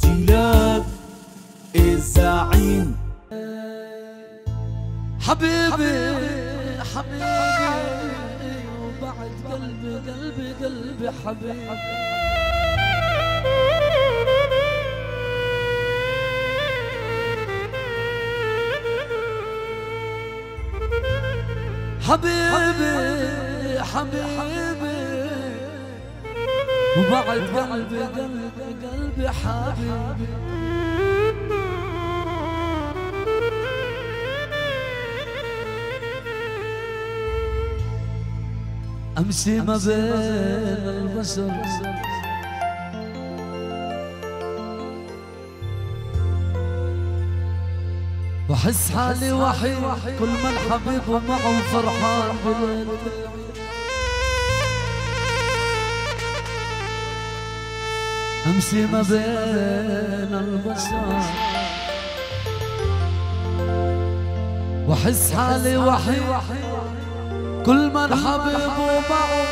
جيلان الزعيم. حبيبي حبيبي وبعد قلبي قلبي قلبي حبيبي. حبيبي حبيبي وبعد قلبي قلبي قلبي حبيبي. امشي ما بين البشر بحس حالي وحيد كل ما الحبيب ومعه فرحان بليل. امشي ما بين البشر بحس حالي وحيد كل ما الحبيب ومعه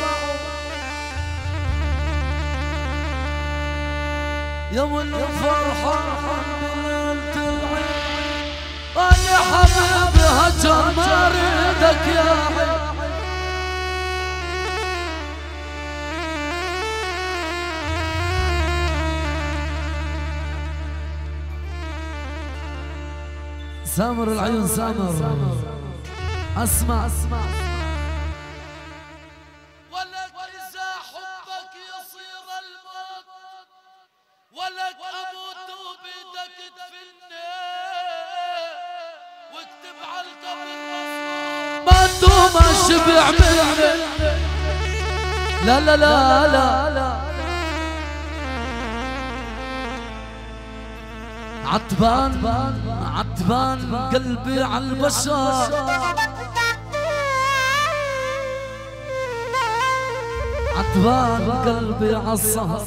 يوم الفرحان بليلة العيد. أنا حبيبي هجر ما اريدك يا عيد. سامر العيون سامر اسمع ولك إذا حبك يصير الموت ولك أموت وبيدك تدفني واكتب على القبر ما ما شبع مني. لا لا لا لا عتبان قلبي على البشر. عتبان قلبي على السهر.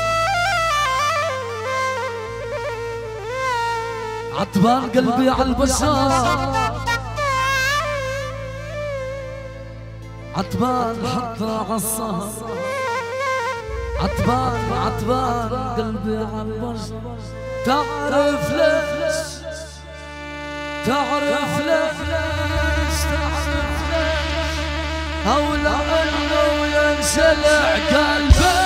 عتبان قلبي على البشر. عتبان حتى على السهر. عتبان قلبي على البشر. تعرف ليش تعرف ليش أو لأنه ينشلع قلبي.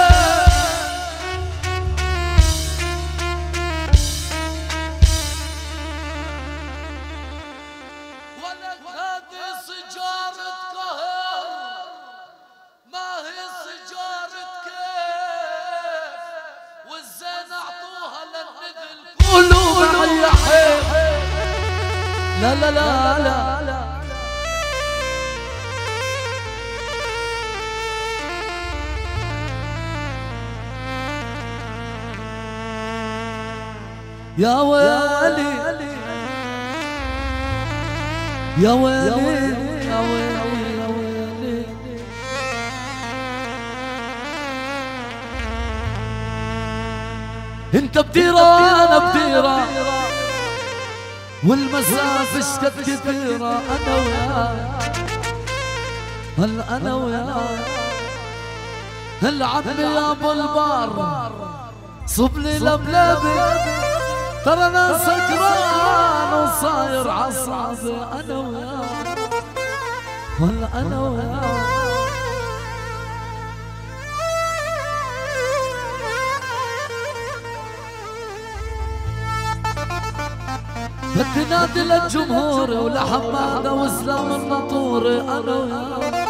ولك هذه سجارة قهر ما هي سجارة كيف والزين أعطوها للنذل قولوا معي يا حي. لا لا لا لا يا ويلي يا ويلي يا ويلي يا ويلي. انت بديرة انا بديرة والمسافة قد كبيرة. انا وياك هلا انا وياك هلا عمي يا ابو البار صب لي لبلبي. ترى انا سكران وصاير عصابي. انا وياك هلا انا وياك بدي نادي للجمهور ولحمادة واسلام الناطوري. انا وياك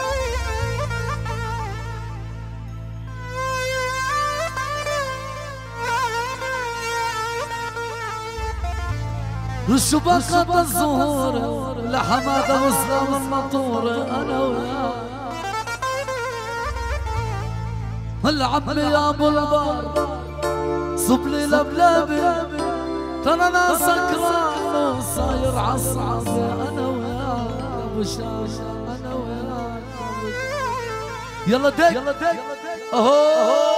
والشباقات الزهور لحمادة واسلام الناطوري. انا وياك هلا عمي يا ابو البار صب لي لبلبي. ترى انا سكران وصاير عصعصي. انا وياك يا ابو شاشه. انا وياك يلا دق يلا دق اهو.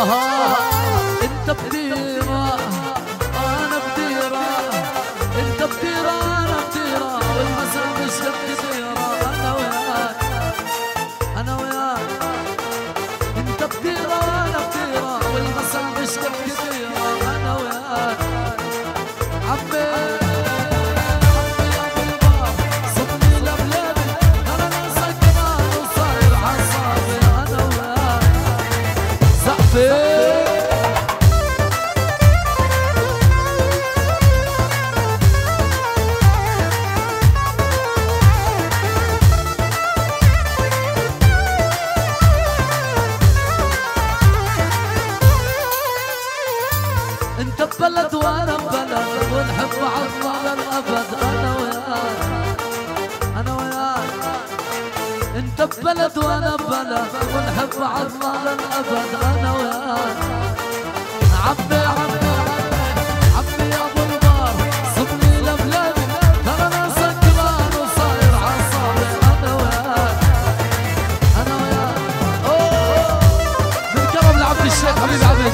انت بديرة انا بديرة، انت بديرة انا بديرة، والمساء مش قد كثيرة. انا وياك انا وياك، انت بديرة وانا بديرة، والمساء مش قد كثيرة. انا وياك عمي انت ببلد وانا ببلد، ونحب بعضنا للابد. انا وياك انا وياك، انت ببلد وانا ببلد، ونحب بعضنا للابد. انا وياك عمي عمي عمي يا ابو البار، صبني لبلبي ترى انا سكران وصاير عصابي. انا وياك انا وياك. اوه من كرم لعبد الشيخ حبيبي عبد.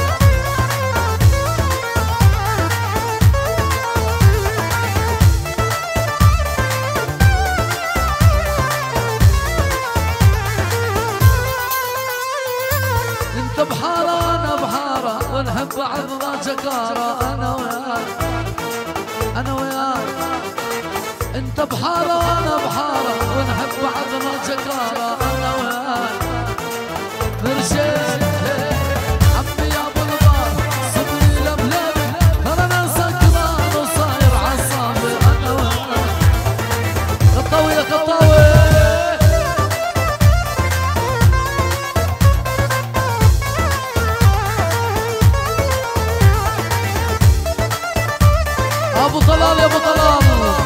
انت بحارة وانا بحارة، ونحب بعضنا جكارة. انا وياك انا وياك، انت بحارة وانا بحارة، ونحب بعضنا جكارة. انا وياك مرشد عمي يا ابو البار، صبري لبلبي ترى انا سكران وصاير عصابي. انا وياك خطاوي يا خطاوي. ابو طلال يا ابو طلال،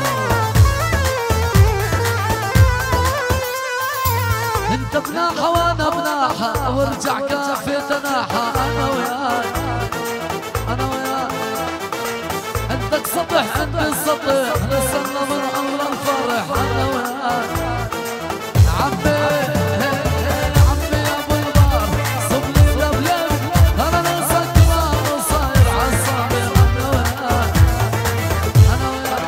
انت بناحة وانا بناحة، وارجع كافي تناحة. انا وياك انا وياك، عندك سطح عندي سطح، نستنى من امر الفرح. انا وياك عمي عمي يا ابو البار، صبني لبلبي ترى انا سكران وصاير عصابي. انا وياك انا وياك.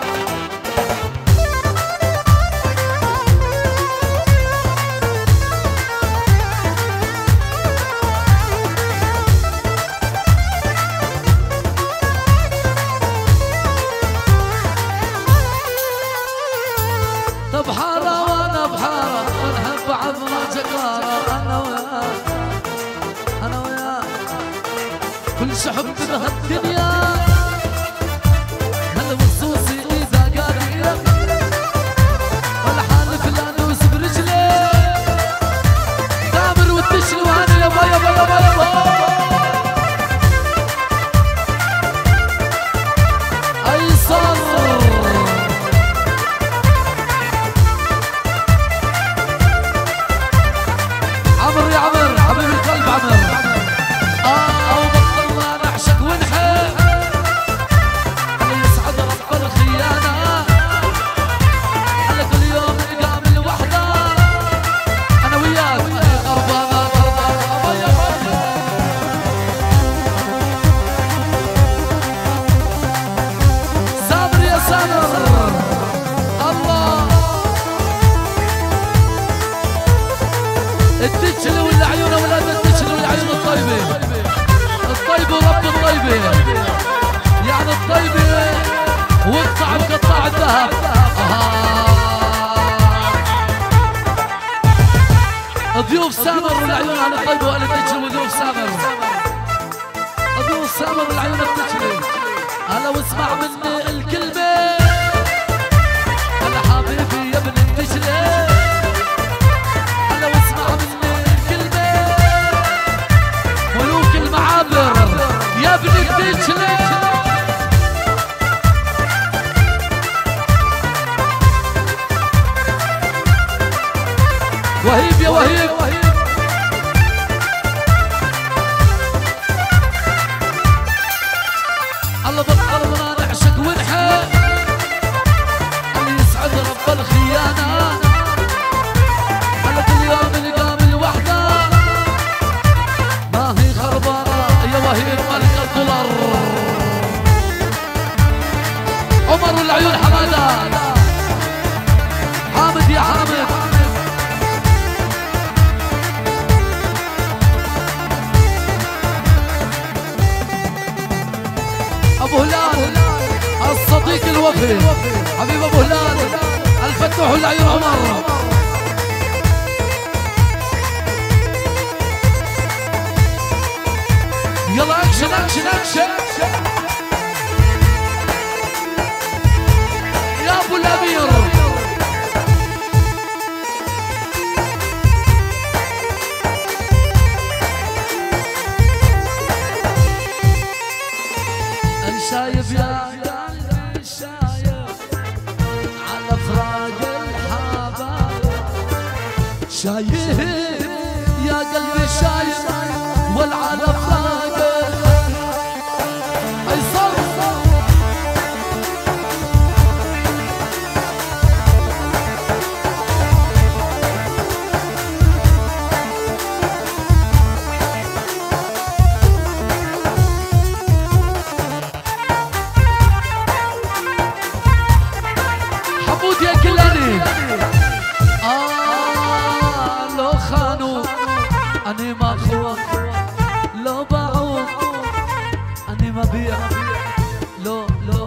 بحارة وانا بحارة، ونحب بعضنا جكارة. انا وياك انا وياك، كل شحب بهالدنيا هلا وخصوصي اذا قادر، ولا حالف لا نوس برجلي دامر وتشلي. وانا يابا يابا يابا يابا ايسر عمر يا عمر حبيب القلب عمر. وبطلنا نعشق ونحب، اللي يسعد رب الخيانة، على كل يوم نقام الوحدة. أنا وياك قربانة قربانة. سامر يا سامر الله، الدجل ولا عيونه ولاد الدجل والعيون الطيبة، الطيبة ورب الطيبة، يعني الطيبة والطعم قطاع الذهب. ضيوف سامر والعيون على الطيبة وعلى الدجل، وضيوف سامر ضيوف سامر والعيون الدجل. هلا واسمع مني الكلمة، هلا حبيبي يا ابن الدجل، هلا واسمع مني الكلمة، ملوك المعابر يا ابن الدجل. وهيب يا وهيب، الله بطلنا نعشق عمر والعيون حمادة. حامد يا حامد. ابو هلال الصديق الوفي حبيب ابو هلال الفتوح والعيون عمر. يلا اكشن اكشن اكشن يا ابو الامير. شايف يا قلبي شايف على فراق الحبايب. شايف يا قلبي شايف والعلى فراق ايصل. يا كلاني لو خانوا أني ما خون، لو باعوا أني ما بيع. لو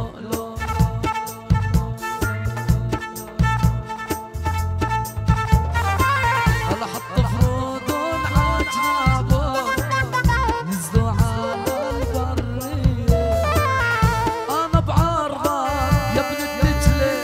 هلا حط فرودهم عجنابهم نزلوا على البرية. أنا بعرضة يا ابن الدجلة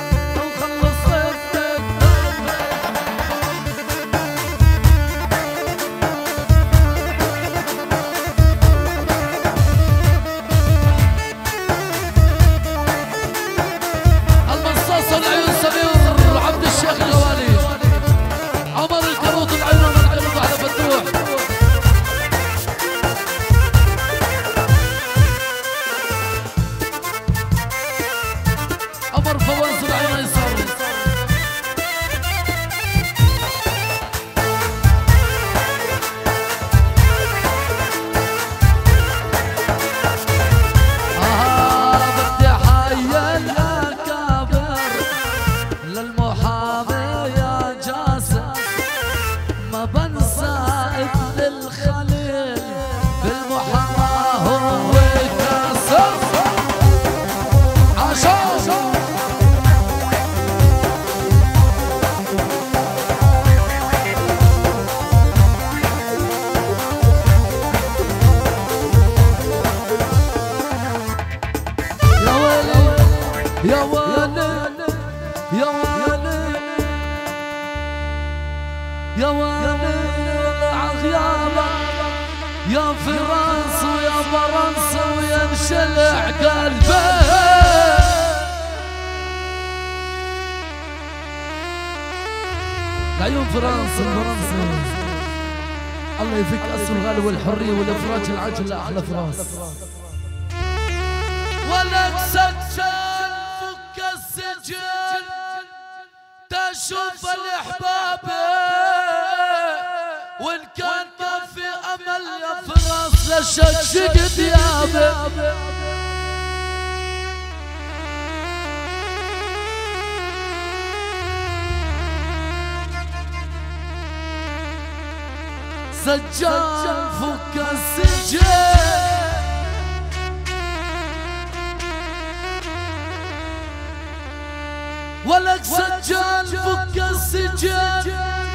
يا ويلي يا ويلي يا ويلي عغيابك يا فراس ويا فرنسا وينشلع قلبي. العيون فرنسا الفرنسي الله يفك أسر الغالي والحرية والإفراج العجل أحلى فراس. ولك سجل فك السجن تشوف الأحباب وإن كان ما في أمل يا فراس لشكشك ثيابه. سجل فك السجن ولك سجل فك السجن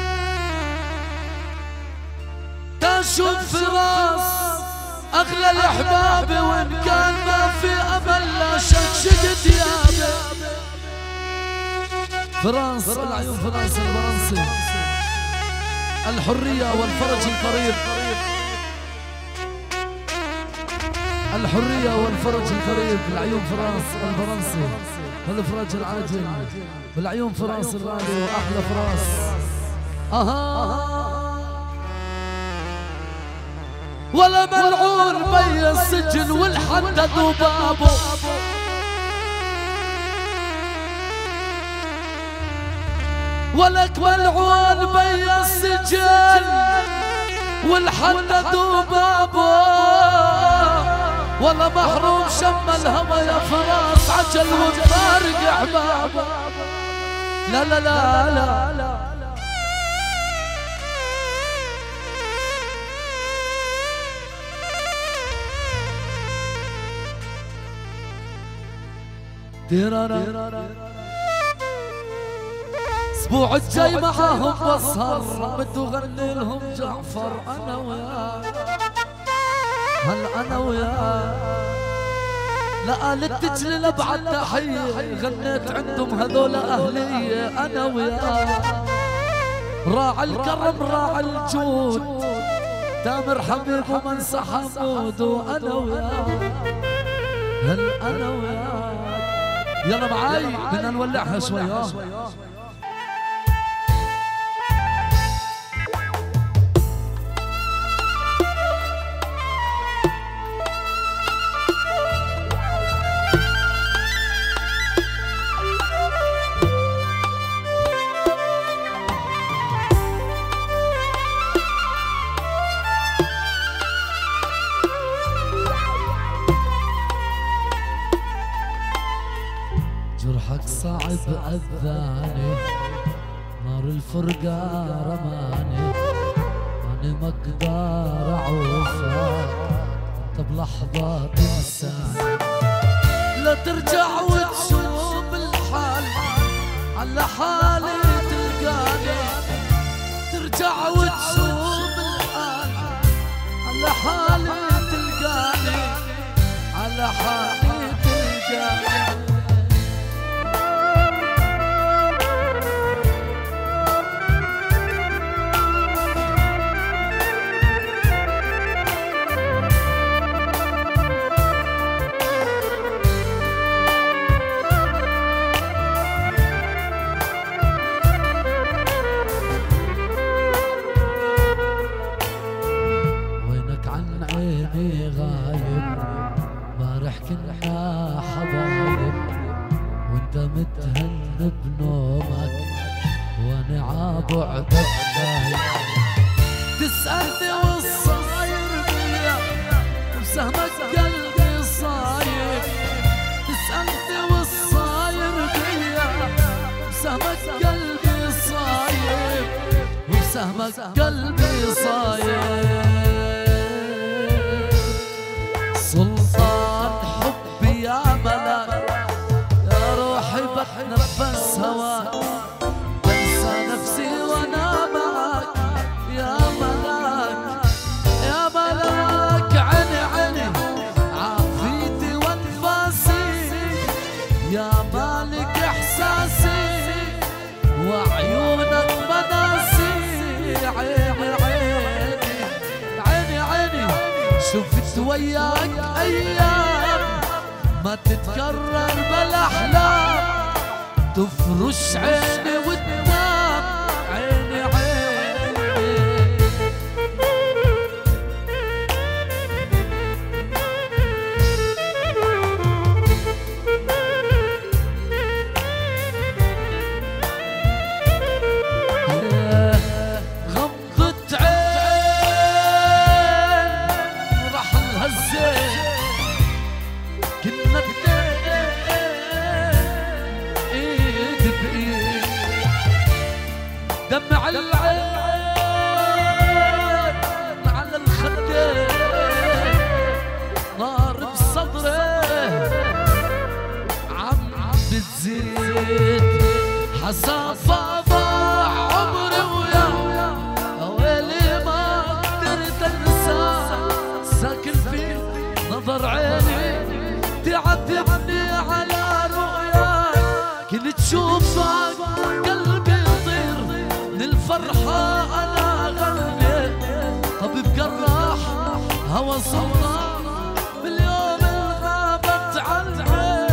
تشوف فراس اغلى الاحباب وان كان ما في امل لا شكشك ثيابه. فراس العيون فراس الفرنسي الحرية والفرج القريب. الحرية والفرج القريب العيون فراس الفرنسي والإفراج العاجل بالعيون فراس الغالي وأحلى فراس. ولا ملعون بي السجن والحدد وبابه ولك ملعون بي السجن والحدد وبابه والله محروم شم الهوى يا فراس عجل ومفارق احبابه. لا لا لا لا, لا اسبوع الجاي معاهم بسهر بدو غني لهم جعفر انا وياك. هل انا وياك لا للتجلي لبعد تحيه غنيت عندهم هذول اهليه انا وياك. راعي الكرم راعي الجود تامر حبيب ومنسى حمود وانا وياك. هل انا وياك يلا معاي بدنا نولعها شوي. جرحك صعب أذاني نار الفرقة رماني أنا ما أقدر أعوفك أنت بلحظة تنساني. لا ترجع وتشوف الحال على حالي تلقاني. ترجع وتشوف الحال على حالي تلقاني. على حالي تلقاني. كنا حبايب وانت متهن بنومك وانا عابعدك خايف. تسألني والصاير بيا وبسهمك قلبي صاير. تسألني والصاير بيا وبسهمك قلبي صاير. وبسهمك قلبي صاير. سلطان حبي يا ملاك يا روحي بتنفس هواك بنسى نفسي وانا معك يا ملاك. يا ملاك عيني عيني عافيتي وانفاسي يا مالك احساسي وعيونك مناسي. عيني عيني عيني شفت وياك ايام ما تتكرر بالاحلام. تفرش عيني وتنام عيني عيني. غمضة عين راح الهزين كنا ايد بايد. دمع العين على الخدين نار بصدري عم بتزيد. حسافة ضاع عمري وياه ويلي ما قدرت انساه. ساكن في نظر عيني تعذبني على رؤياك. كل تشوفك قلبي يطير من الفرحة أنا غني. طبيب جراح هوى سلطان باليوم غابت عن عين.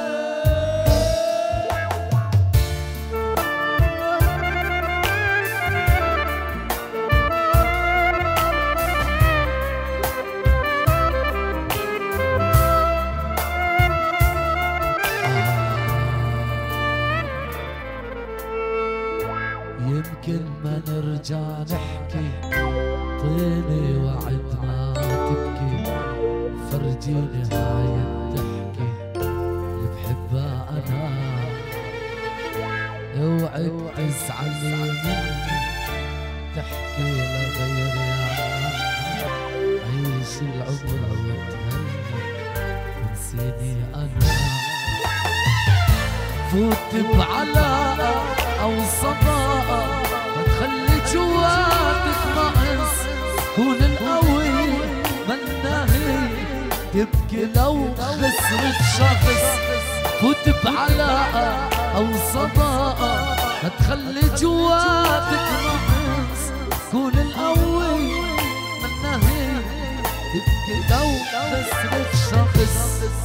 يمكن ما نرجع نحكي طيني وعد ما تبكي. ارجيني هاي الضحكة اللي بحبها انا، اوعي تزعلي مني تحكي لغيري، عيش العمر وتهني ونسيني انا. فوت بعلاقة او صداقة ما تخلي جواتك ناقص، كون القوي مناهي تبكي لو خسرت شخص. فوت بعلاقة او صداقة ما تخلي جواتك ناقص، كون القوي مناهي تبكي لو خسرت شخص.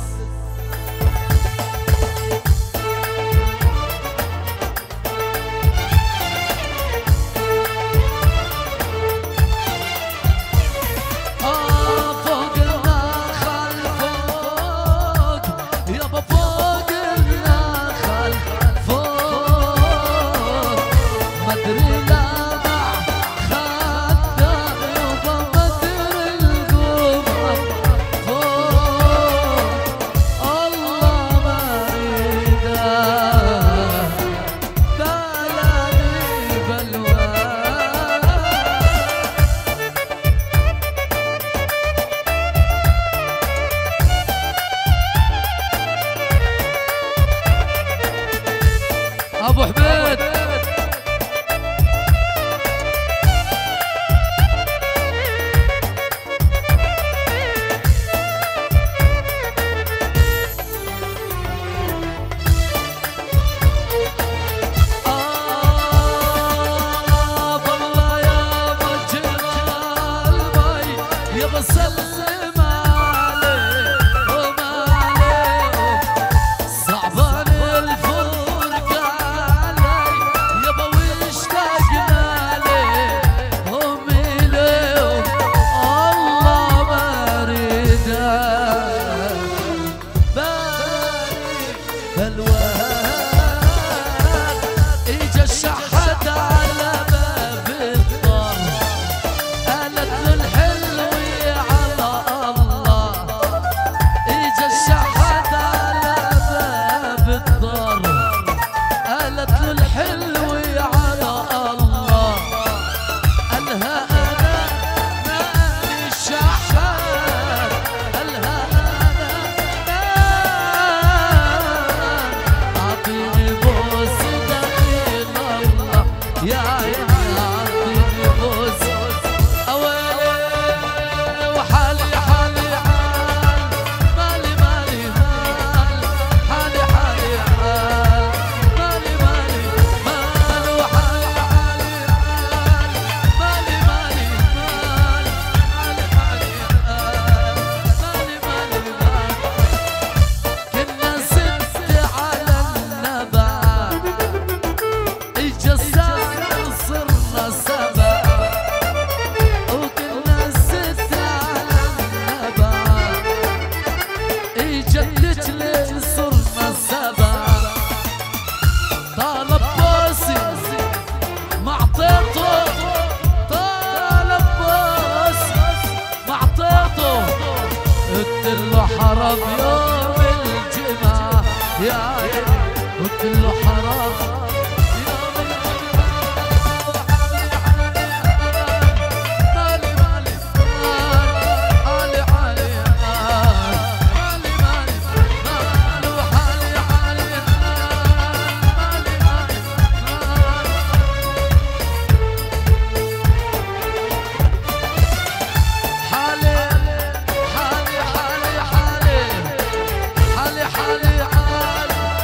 ابو حميد بالله يا مجرى المي يا بسلم عليه وما عليه صعبان الفرقة علي يابا واشتقنا ليه هم إليه الله مريده بارك بالواد اجا الشحات على باب الدار قالت له الحلوة على الله اجا الشحات على باب الدار قالت له الحلوة على الله قالها انا ماني الشحات قالها انا اعطيني بوس دخيل الله يا عيني اعطيني بوس اويلي وحالي حالي حال مالي مالي مال حالي حالي حال مالي مالي مال وحالي حالي حال مالي مالي مال حالي حالي حال مالي مالي مال. كنا ست على النبع اجا الساعة صرنا سبع، وكنا ست على النبع اجا الدجلة صرنا سبع. طالب بوسي ما عطيته، طالب بوسي ما عطيته، قلت له حرام يوم الجمعة يا عيني قلت له حرام يوم الجمعة مالي مالي حالي حالي مالي مالي مال وحالي حالي مالي مالي حالي حالي حالي حالي حالي حالي حالي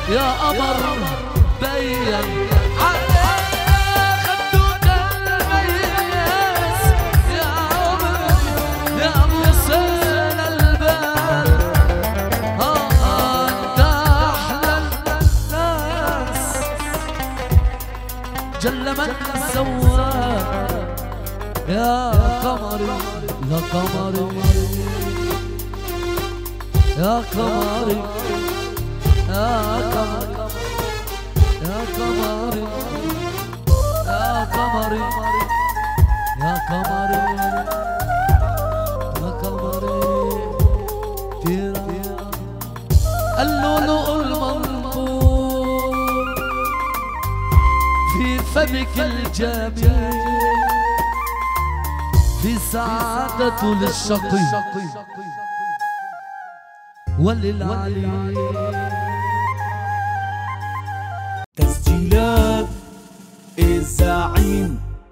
يا قمر بين جل من سواك يا قمري يا قمري يا قمري يا قمري يا قمري يا قمري يا قمري يا قمري ترى اللؤلؤ المنظور في فمك الجميل في سعادة للشقي وللعلي تسجيلات